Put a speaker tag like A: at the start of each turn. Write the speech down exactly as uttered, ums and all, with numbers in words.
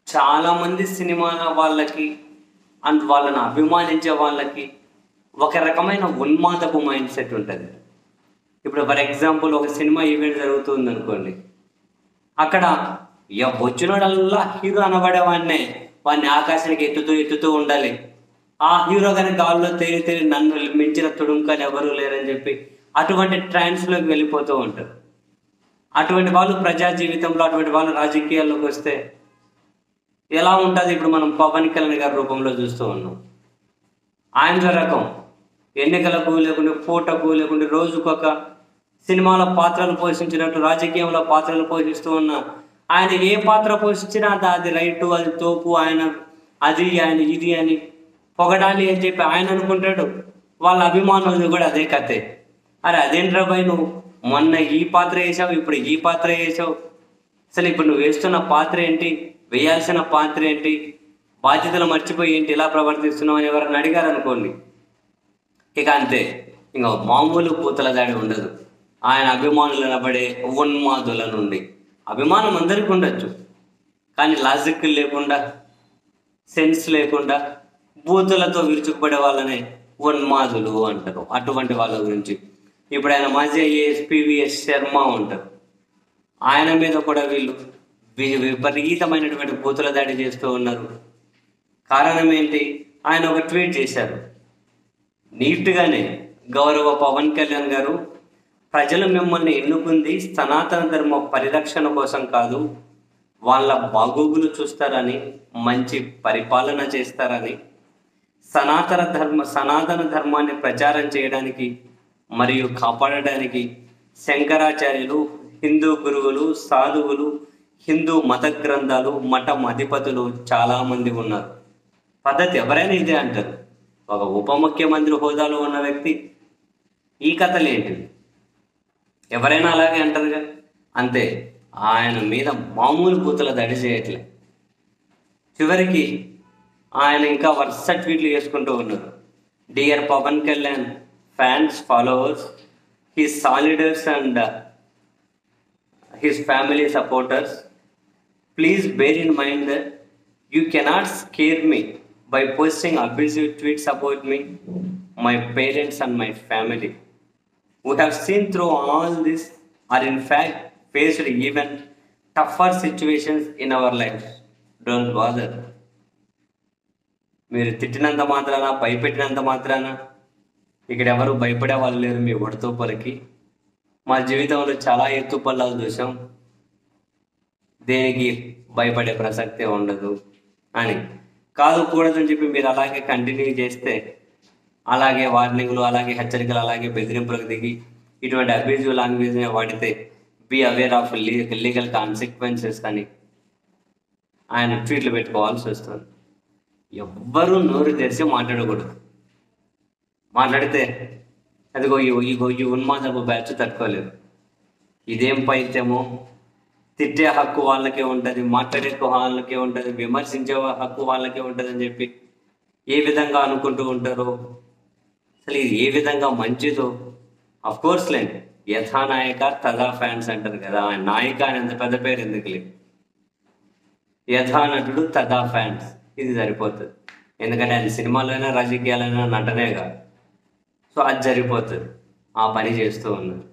A: చాలామంది సినిమా వాళ్ళకి అండ్ వాళ్ళని అభిమానించే వాళ్ళకి ఒక రకమైన ఉన్మాదపు మైండ్ సెట్ ఉంటుంది. ఇప్పుడు ఫర్ ఎగ్జాంపుల్ ఒక సినిమా ఈవెంట్ జరుగుతుంది అనుకోండి, అక్కడ ఎ- వచ్చినోడల్లా హీరో అనబడేవాడినే వాడిని ఆకాశానికి ఎత్తుతూ ఎత్తుతూ ఉండాలి. ఆ హీరో కానీ గాల్లో తేలి తేలి నన్ను మించిన తుడుంకని ఎవరూ లేరని చెప్పి అటువంటి ట్రాన్స్లోకి వెళ్ళిపోతూ ఉంటారు. అటువంటి వాళ్ళు ప్రజా జీవితంలో, అటువంటి వాళ్ళు రాజకీయాల్లోకి వస్తే ఎలా ఉంటుంది? ఇప్పుడు మనం పవన్ కళ్యాణ్ గారి రూపంలో చూస్తూ ఉన్నాం. ఆయన రకం ఎన్నికలకు లేకుంటే పూటకు లేకుంటే రోజుకొక సినిమాలో పాత్రలు పోషించినట్టు రాజకీయంలో పాత్రలు పోషిస్తూ ఉన్న ఆయన ఏ పాత్ర పోషించినా అది అది రైటు, అది తోపు, ఆయన అది ఆయన ఇది అని పొగడాలి అని చెప్పి ఆయన అనుకుంటాడు. వాళ్ళ అభిమానులు కూడా అదే కథే. అరే అదేంట్రా బాయ్, నువ్వు మొన్న ఈ పాత్ర వేసావు, ఇప్పుడు ఈ పాత్ర వేసావు, అసలు ఇప్పుడు నువ్వు వేస్తున్న పాత్ర ఏంటి, వేయాల్సిన పాత్ర ఏంటి, బాధ్యతలు మర్చిపోయి ఏంటి ఇలా ప్రవర్తిస్తున్నావు అని ఎవరైనా అడిగారు అనుకోండి, ఇక అంతే, ఇంకా మామూలు పూతల దాడి ఉండదు. ఆయన అభిమానులు అనబడే ఉన్మాదుల నుండి అభిమానం అందరికీ ఉండొచ్చు, కానీ లాజిక్ లేకుండా, సెన్స్ లేకుండా బూతులతో విరుచుకుపడే వాళ్ళనే ఉన్మాదులు అంటారు. అటువంటి వాళ్ళ గురించి ఇప్పుడు ఆయన మాజీ ఐఏఎస్ పివిఎస్ శర్మ ఉంటారు. ఆయన మీద కూడా వీళ్ళు వి- విపరీతమైనటువంటి బూతుల దాడి చేస్తూ ఉన్నారు. కారణం ఏంటి? ఆయన ఒక ట్వీట్ చేశారు నీట్గానే, గౌరవ పవన్ కళ్యాణ్ గారు, ప్రజలు మిమ్మల్ని ఎన్నుకుంది సనాతన ధర్మ పరిరక్షణ కోసం కాదు, వాళ్ళ బాగోగులు చూస్తారని, మంచి పరిపాలన చేస్తారని, సనాతన ధర్మ సనాతన ధర్మాన్ని ప్రచారం చేయడానికి మరియు కాపాడడానికి శంకరాచార్యులు, హిందూ గురువులు, సాధువులు, హిందూ మత గ్రంథాలు, మఠం అధిపతులు చాలామంది ఉన్నారు. పద్ధతి ఎవరైనా ఇదే అంటారు. ఒక ఉప ముఖ్యమంత్రి హోదాలో ఉన్న వ్యక్తి ఈ కథలు ఏంటిది? ఎవరైనా అలాగే అంటారుగా. అంతే, ఆయన మీద మామూలు బూతుల దాడి చేయట్లే. చివరికి ఆయన ఇంకా వరుస ట్వీట్లు చేసుకుంటూ ఉన్నారు. Dear Pawan Kalyan fans, followers, his soldiers and his family supporters, please bear in mind that you cannot scare me by posting abusive tweets about me, my parents and my family. We have seen through all this, or in fact faced even tougher situations in our lives. Don't bother. మీరు తిట్టినంత మాత్రాన, భయపెట్టినంత మాత్రాన ఇక్కడ ఎవరు భయపడే వాళ్ళు లేరు మీ ఒడతోపలకి. మా జీవితంలో చాలా ఎత్తు పల్లాలు చూసాం, దేనికి భయపడే ప్రసక్తే ఉండదు అని. కాదు కూడదని చెప్పి మీరు అలాగే కంటిన్యూ చేస్తే, అలాగే వార్నింగ్లు, అలాగే హెచ్చరికలు, అలాగే బెదిరింపులకు దిగి ఇటువంటి అబ్యూజివ్ లాంగ్వేజ్ని వాడితే be aware of legal consequences అని ఆయన ట్వీట్లు పెట్టుకోవాల్సి వస్తుంది. ఎవ్వరూ నోరు తెరిచి మాట్లాడకూడదు. మాట్లాడితే అదిగో ఈ ఈ- ఈ ఉన్మాదపు బ్యాచ్ తట్టుకోలేదు. ఇదేం పైత్యమో, తిట్టే హక్కు వాళ్ళకే ఉంటుంది, మాట్లాడే హక్కు వాళ్ళకే ఉంటుంది, విమర్శించే హక్కు వాళ్ళకే ఉంటుంది అని చెప్పి ఏ విధంగా అనుకుంటూ ఉంటారో, అసలు ఇది ఏ విధంగా మంచిదో. అఫ్ కోర్స్ లేండి, యథా నాయక తథా ఫ్యాన్స్ అంటారు కదా. ఆయన నాయక అని ఎంత పెద్ద పేరు ఎందుకు లేదు, యథా నటుడు తథా ఫ్యాన్స్, ఇది సరిపోతుంది. ఎందుకంటే అది సినిమాలైనా రాజకీయాలైనా నటనే కాదు. సో అది సరిపోతుంది. ఆ పని చేస్తూ ఉన్నారు.